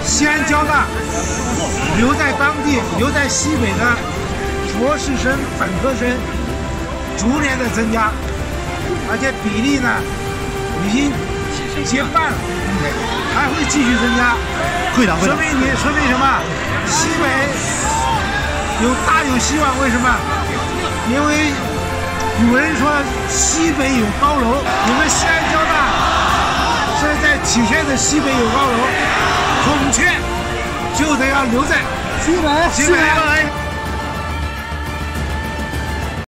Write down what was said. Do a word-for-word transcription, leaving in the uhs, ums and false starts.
西安交大留在当地、留在西北的博士生、本科生逐年的增加，而且比例呢已经接半了，还会继续增加。 会的，会的。 说明你说明什么？西北有大有希望。为什么？因为古人说西北有高楼，你们西安交大现在体现的西北有高楼，孔雀就得要留在西北， 西北。